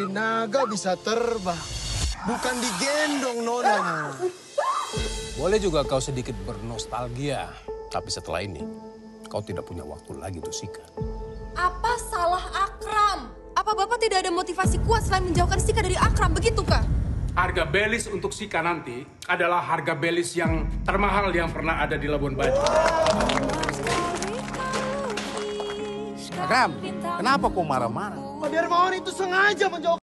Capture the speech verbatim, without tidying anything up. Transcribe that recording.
Naga bisa terbang, bukan digendong Nona. Boleh juga kau sedikit bernostalgia, tapi setelah ini kau tidak punya waktu lagi untuk Sika. Apa salah Akram? Apa Bapak tidak ada motivasi kuat selain menjauhkan Sika dari Akram, begitukah? Harga belis untuk Sika nanti adalah harga belis yang termahal yang pernah ada di Labuan Bajo. Akram, kenapa kau marah-marah? Pak Darmawan itu sengaja menjauh.